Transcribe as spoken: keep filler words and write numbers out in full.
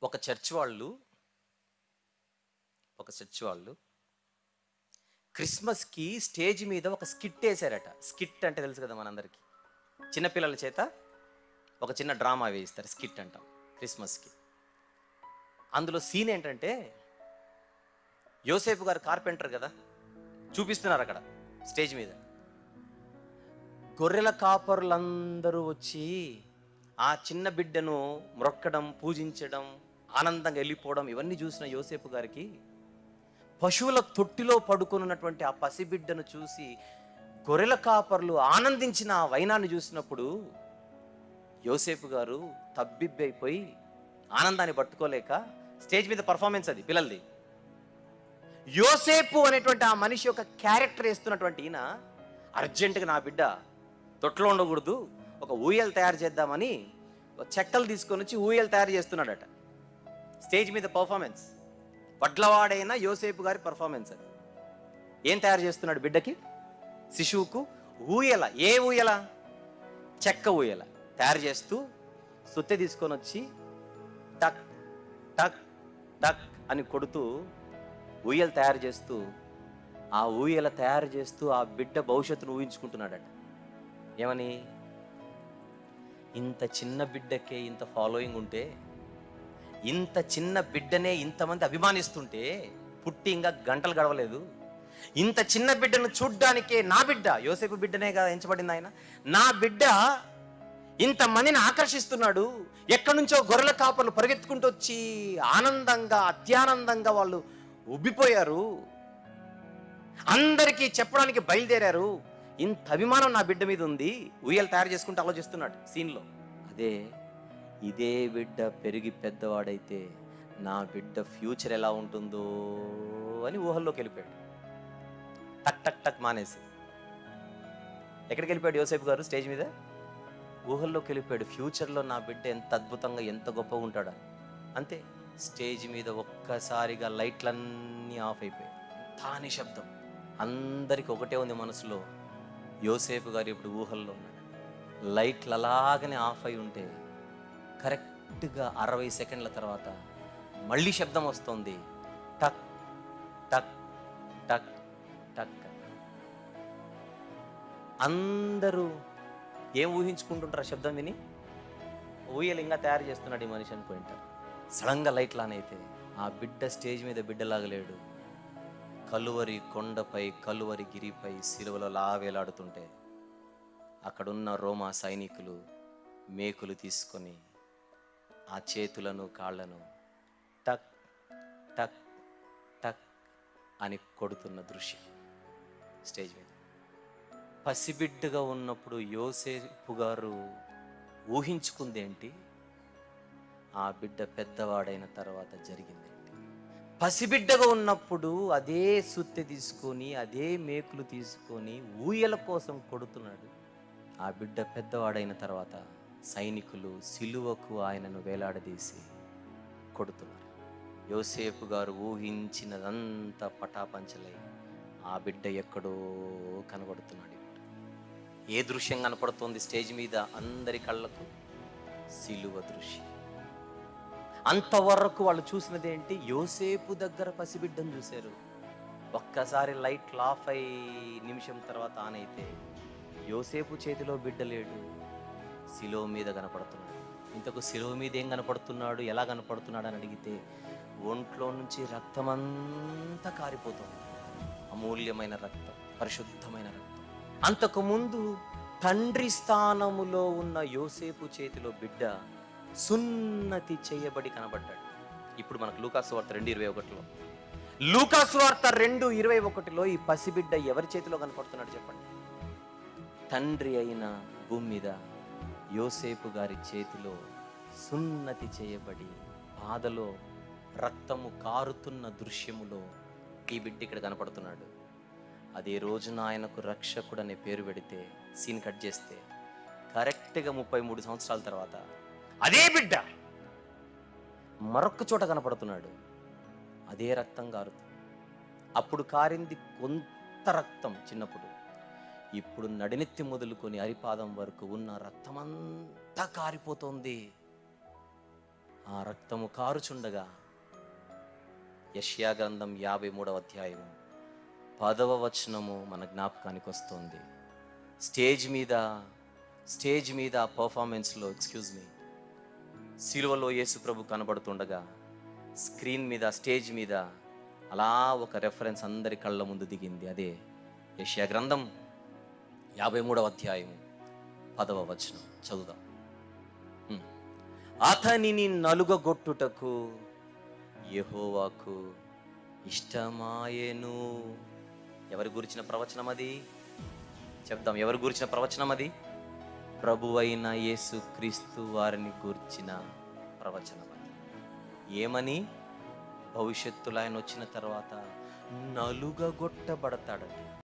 ఒక చర్చ్ వాళ్ళు ఒక చర్చ్ వాళ్ళు క్రిస్మస్కి స్టేజ్ మీద ఒక స్కిట్ వేశారట. స్కిట్ అంటే తెలుసు కదా మనందరికీ, చిన్నపిల్లల చేత ఒక చిన్న డ్రామా వేయిస్తారు, స్కిట్ అంటాం క్రిస్మస్కి. అందులో సీన్ ఏంటంటే, యోసేపు గారు కార్పెంటర్ కదా, చూపిస్తున్నారు అక్కడ స్టేజ్ మీద. గొర్రెల కాపరులందరూ వచ్చి ఆ చిన్న బిడ్డను మ్రొక్కడం, పూజించడం, ఆనందంగా వెళ్ళిపోవడం, ఇవన్నీ చూసిన యోసేపు గారికి పశువుల తొట్టిలో పడుకున్నటువంటి ఆ పసిబిడ్డను చూసి గొర్రెల కాపర్లు ఆనందించిన ఆ వైనాన్ని చూసినప్పుడు యోసేపు గారు తబ్బిబ్బైపోయి ఆనందాన్ని పట్టుకోలేక, స్టేజ్ మీద పర్ఫార్మెన్స్ అది పిల్లలది, యోసేపు అనేటువంటి ఆ మనిషి యొక్క క్యారెక్టర్ వేస్తున్నటువంటి ఈయన అర్జెంటుగా నా బిడ్డ తొట్లో ఉండకూడదు, ఒక ఊయలు తయారు చేద్దామని చెక్కలు తీసుకొని వచ్చి ఊయలు తయారు చేస్తున్నాడట. స్టేజ్ మీద పర్ఫార్మెన్స్, వడ్లవాడైన యోసేపు గారి పర్ఫార్మెన్స్ అది. ఏం తయారు చేస్తున్నాడు బిడ్డకి, శిశువుకు ఊయల. ఏ ఊయల? చెక్క ఊయల తయారు చేస్తూ సుత్తె తీసుకొని వచ్చి టక్ టక్ టక్ అని కొడుతూ ఊయల తయారు చేస్తూ ఆ ఊయల తయారు చేస్తూ ఆ బిడ్డ భవిష్యత్తును ఊహించుకుంటున్నాడట. ఏమని? ఇంత చిన్న బిడ్డకే ఇంత ఫాలోయింగ్ ఉంటే, ఇంత చిన్న బిడ్డనే ఇంతమంది అభిమానిస్తుంటే, పుట్టి ఇంకా గంటలు గడవలేదు, ఇంత చిన్న బిడ్డను చూడ్డానికే, నా బిడ్డ యోసేపు బిడ్డనే కదా ఎంచబడింది ఆయన, నా బిడ్డ ఇంతమందిని ఆకర్షిస్తున్నాడు, ఎక్కడి నుంచో గొర్రెల కాపర్లు పరిగెత్తుకుంటూ వచ్చి ఆనందంగా అత్యానందంగా వాళ్ళు ఉబ్బిపోయారు, అందరికీ చెప్పడానికి బయలుదేరారు, ఇంత అభిమానం నా బిడ్డ మీద ఉంది, ఉయ్యలు తయారు చేసుకుంటూ ఆలోచిస్తున్నాడు సీన్లో. అదే ఇదే బిడ్డ పెరిగి పెద్దవాడైతే నా బిడ్డ ఫ్యూచర్ ఎలా ఉంటుందో అని ఊహల్లోకి వెళ్ళిపోయాడు. టక్ టక్ టక్ మానేసి ఎక్కడికి వెళ్ళిపోయాడు యోసేపు గారు? స్టేజ్ మీద ఊహల్లోకి వెళ్ళిపోయాడు. ఫ్యూచర్లో నా బిడ్డ ఎంత అద్భుతంగా, ఎంత గొప్పగా ఉంటాడా. అంతే, స్టేజ్ మీద ఒక్కసారిగా లైట్లన్నీ ఆఫ్ అయిపోయాయి. తా నిశ్శబ్దం. అందరికి ఒకటే ఉంది మనసులో, యోసేపు గారు ఇప్పుడు ఊహల్లో ఉన్నాడు. లైట్లు అలాగనే ఆఫ్ అయి ఉంటే కరెక్ట్గా అరవై సెకండ్ల తర్వాత మళ్ళీ శబ్దం వస్తుంది, టక్ టక్ టక్ టక్. అందరూ ఏం ఊహించుకుంటుంటారు శబ్దం విని? ఊయలింగా తయారు చేస్తున్నాడు ఈ మనిషి అనుకుంటారు. సడన్గా లైట్లు ఆన్ అయితే ఆ బిడ్డ స్టేజ్ మీద బిడ్డలాగలేడు, కలువరి కొండపై, కలువరి గిరిపై సిలువలో లావేలాడుతుంటే అక్కడున్న రోమా సైనికులు మేకులు తీసుకొని ఆ చేతులను కాళ్లను టక్ టక్ టక్ అని కొడుతున్న దృశ్యం స్టేజ్ మీద. పసిబిడ్డగా ఉన్నప్పుడు యోసేపు గారు ఊహించుకుందేంటి, ఆ బిడ్డ పెద్దవాడైన తర్వాత జరిగిందేంటి? పసిబిడ్డగా ఉన్నప్పుడు అదే సుత్తె తీసుకొని, అదే మేకులు తీసుకొని ఊయల కోసం కొడుతున్నాడు. ఆ బిడ్డ పెద్దవాడైన తర్వాత సైనికులు సిలువకు ఆయనను వేలాడదీసి కొడుతున్నారు. యోసేపు గారు ఊహించినదంతా పటాపంచలై ఆ బిడ్డ ఎక్కడో కనబడుతున్నాడు. ఏ దృశ్యం కనపడుతోంది స్టేజ్ మీద అందరి కళ్ళకు? సిలువ దృశ్యం. అంతవరకు వాళ్ళు చూసినది ఏంటి? యోసేపు దగ్గర పసిబిడ్డను చూశారు. ఒక్కసారి లైట్ ఆఫ్ అయి నిమిషం తర్వాత ఆన్ అయితే యోసేపు చేతిలో బిడ్డ లేడు, సిలువ మీద కనపడుతున్నాడు. ఇంతకు సిలువ మీద ఏం కనపడుతున్నాడు, ఎలా కనపడుతున్నాడు అని అడిగితే ఒంట్లో నుంచి రక్తమంతా కారిపోతుంది. అమూల్యమైన రక్తం, పరిశుద్ధమైన రక్తం. అంతకుముందు తండ్రి స్థానములో ఉన్న యోసేపు చేతిలో బిడ్డ సున్నతి చేయబడి కనబడ్డాడు. ఇప్పుడు మనకు లూకాసు వార్త రెండు ఇరవై ఒకటిలో లూకాసు వార్త రెండు ఇరవై ఒకటిలో ఈ పసిబిడ్డ ఎవరి చేతిలో కనపడుతున్నాడు చెప్పండి? తండ్రి అయిన భూమి మీద యోసేపు గారి చేతిలో సున్నతి చేయబడి బాధలో రక్తము కారుతున్న దృశ్యములో ఈ బిడ్డ ఇక్కడ కనపడుతున్నాడు. అదే రోజున ఆయనకు రక్షకుడు అనే పేరు పెడితే, సీన్ కట్ చేస్తే కరెక్ట్గా ముప్పై మూడు సంవత్సరాల తర్వాత అదే బిడ్డ మరొక్క చోట కనపడుతున్నాడు. అదే రక్తం కారుతుంది. అప్పుడు కారింది కొంత రక్తం చిన్నప్పుడు, ఇప్పుడు నడినెత్తి మొదలుకొని అరిపాదం వరకు ఉన్న రక్తమంతా కారిపోతుంది. ఆ రక్తము కారుచుండగా యెషయా గ్రంథం యాభై మూడవ అధ్యాయము పదవ వచనము మన జ్ఞాపకానికి వస్తుంది. స్టేజ్ మీద స్టేజ్ మీద పర్ఫార్మెన్స్లో ఎక్స్క్యూజ్ మీ సిలువలో యేసు ప్రభు కనబడుతుండగా స్క్రీన్ మీద స్టేజ్ మీద అలా ఒక రెఫరెన్స్ అందరి కళ్ళ ముందు దిగింది. అదే యెషయా గ్రంథం యాభై మూడవ అధ్యాయము పదవ వచనం చదువుదాం. హ్మ్. అతనిని నలుగగొట్టుటకు యెహోవాకు ఇష్టమాయెను. ఎవరి గురించిన ప్రవచనం అది? చెప్దాం, ఎవరి గురించిన ప్రవచనం అది? ప్రభువైన యేసు క్రీస్తు వారిని గూర్చిన ప్రవచనం అది. ఏమని? భవిష్యత్తులో ఆయన వచ్చిన తర్వాత నలుగగొట్టబడతాడట.